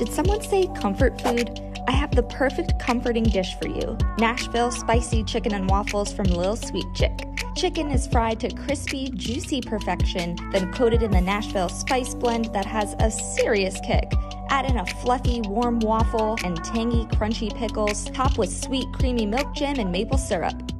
Did someone say comfort food? I have the perfect comforting dish for you. Nashville spicy chicken and waffles from Lil Sweet Chick. Chicken is fried to crispy, juicy perfection, then coated in the Nashville spice blend that has a serious kick. Add in a fluffy, warm waffle and tangy, crunchy pickles, top with sweet, creamy milk jam and maple syrup.